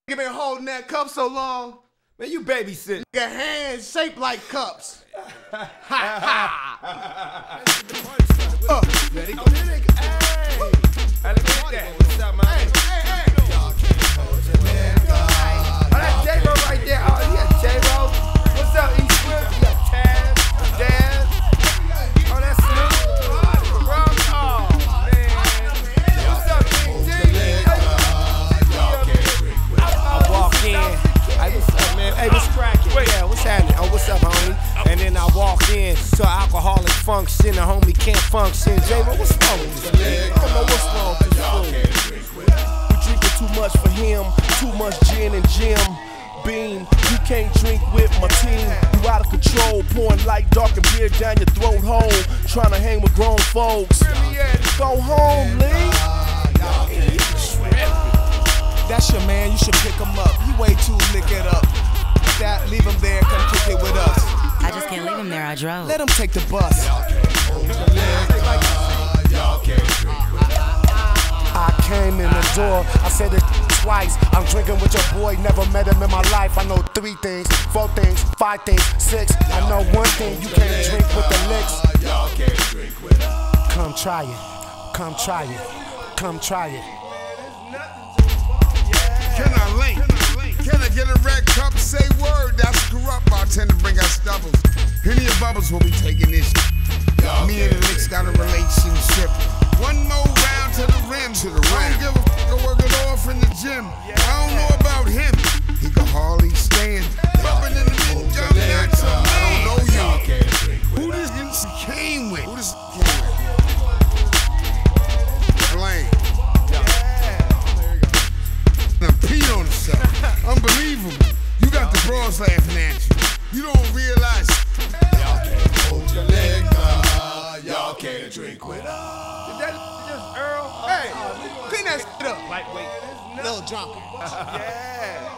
You been holding that cup so long. Man, you babysitting. Your hands shaped like cups. Ha ha. Let it go. Hey, let me hit that. What's up, man? Hey. Oh, that's J-Ro right there. Oh, yeah, J-Ro. What's up, E-Swift? You got Taz, Daz. Oh, that's Snoop. Rum. Oh, man. What's up, Big D? I walk in. Hey, what's up, man? Hey, what's cracking? Yeah, what's happening? Oh, what's up, homie? And then I walk in to alcoholic function. The homie can't function. J-Ro, what's wrong with this man? I don't know what's wrong with this fool. You drinking too much for him, too much gin and Jim Beam. You can't drink with my team. You out of control, pouring light, dark and beer down your throat hole. Trying to hang with grown folks. Go home, Lee. That's your man, you should pick him up. He way too lick it up. That, leave him there, come kick it with us. I just can't leave him there, I drove. Let him take the bus. I came in the door, I said it twice. I'm drinking with your boy, never met him in my life. I know 3 things, 4 things, 5 things, 6. I know one thing, you can't drink with the licks. Come try it, come try it, come try it. Can I link? Can I get a red cup? Say word, that's Kurupt. Bartender bring us doubles. Henny and Bubbles will be taking this. Me and the Licks got a relationship. One more round to the rim. I don't give a fuck, I work it off in the gym. I don't know about him. He can hardly stand. Bumping in the mid jump, that's a man. I don't know you. Who this came with? Who this came with? Blame. Pete on himself. Unbelievable. You got the bros laughing at you. You don't realize. Y'all can't hold your leg. Y'all can't drink with us. Is that just Earl? Hey, clean that shit up. Lightweight. Little drunk. Yeah.